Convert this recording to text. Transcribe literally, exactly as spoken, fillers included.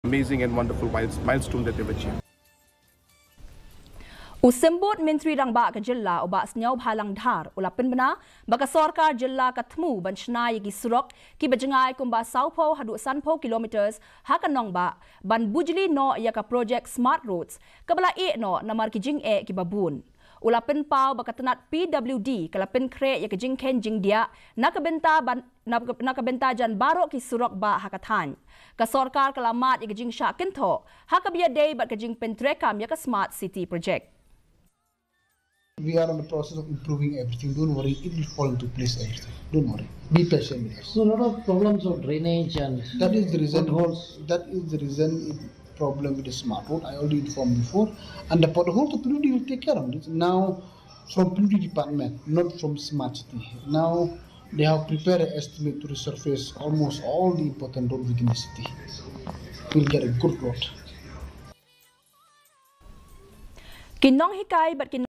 Amazing and wonderful milestone that they've achieved. Usembut Menteri Rangba ke Jylla ubak senyau bhalang dhar ulapin bena baka Sorkar Jylla katmu ban Shna yagi Surok ki bajengai kumba saupo hadu sanpo kilometers hakanong ba ban bujli no yaka project smart roads kabala e no namar ki Jing e ki babun ulapin pau baka tenat P W D kalapin kre yaka Jing ken Jing dia nakabenta ban nakabenta jan barok ki Surok ba hakathan ka Sorkar kalamat yaka Jing Shah Kynthoh hakabia day bat ka Jing pentrekam yaka smart city project. We are in the process of improving everything. Don't worry, it will fall into place. Everything. Don't worry. Be patient with us. So a lot of problems of drainage and that is the reason. Potholes. That is the reason. Problem with the smart road. I already informed before, and the pothole the P W D will take care of it now from P W D department, not from smart city. Now they have prepared an estimate to resurface almost all the important roads within the city. We'll get a good road. Kinong hikay but kin